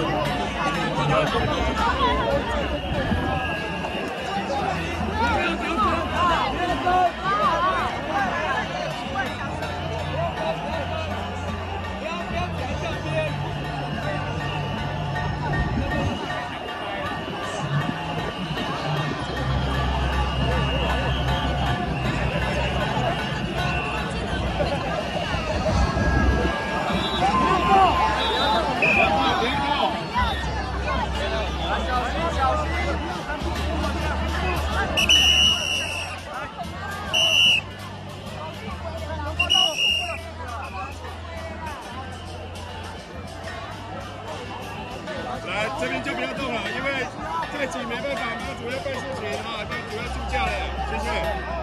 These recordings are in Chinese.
来，这边就不要动了，因为这个挤没办法，帮主任办事情啊，帮主任助驾了，谢谢。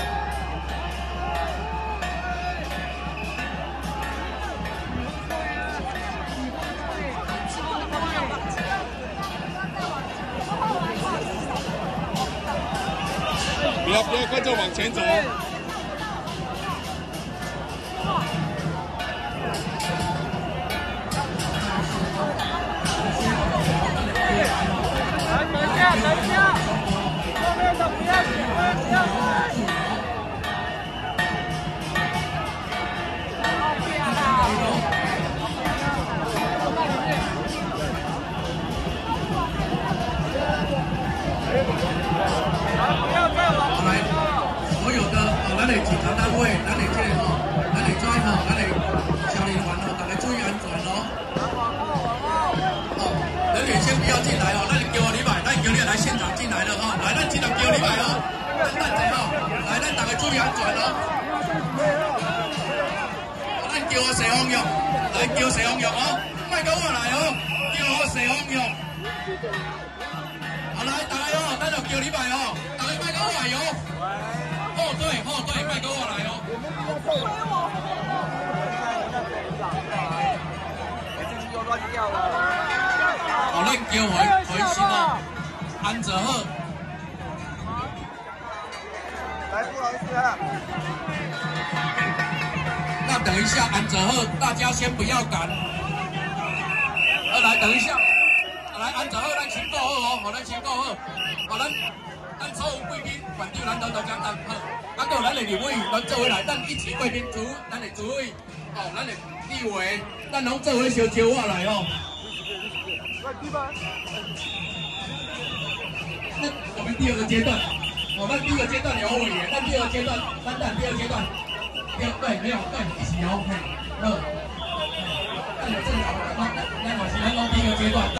不要观众往前走。 等一下，后面的不要挤，不要挤。 来，所有的咱的警察单位，咱的这个咱的专咱的消防团大家注意安全人员先不要进来咱叫你来，咱叫你来现场进来了来，咱尽量叫你来等者来，咱大家注意安全咱叫我谢方玉，来叫谢方玉莫跟我来叫我谢方玉。来，大家咱就叫你来大家莫跟我来后队，莫跟我来进去又乱掉了。咱叫回心安泽好。来，不好意思那等一下安泽好，大家先不要赶。来，等一下。来，安泽好，咱请过好咱请过好。咱所有贵宾，反正咱都讲好。还有咱的立委，咱做伙来，咱一起贵宾组，咱的主委，咱的立委，咱拢做伙小招我来那我们第二个阶段，咱第一个阶段有委员，但第二个阶段，第二阶段，对，没有对，一起摇，咱有正常，咱第一个阶段。